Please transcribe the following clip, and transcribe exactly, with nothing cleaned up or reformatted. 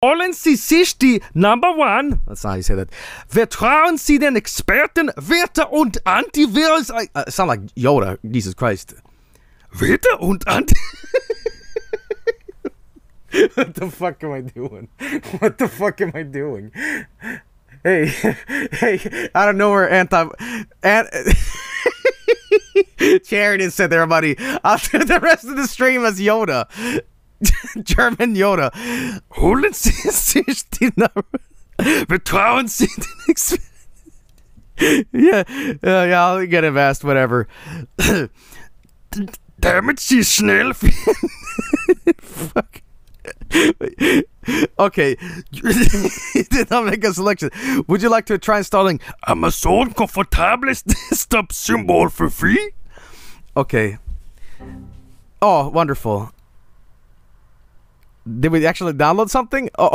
Wollen Sie sich die Number One, that's not how you say that, vertrauen Sie den Experten, Werte und Antivirus, I uh, sound like Yoda, Jesus Christ. Werte und Anti... What the fuck am I doing? What the fuck am I doing? Hey, hey, out of nowhere, anti... Ant Sheridan said there, buddy. I'll do the rest of the stream as Yoda. German Yoda. Holen Sie sich die Nummer. Vertrauen Sie den Experten. Yeah, uh, yeah, I'll get him asked, whatever. Damit Sie schnell... Fuck. Okay, you did not make a selection. Would you like to try installing Amazon Comfortables desktop symbol for free? Okay. Oh, wonderful. Did we actually download something? Oh.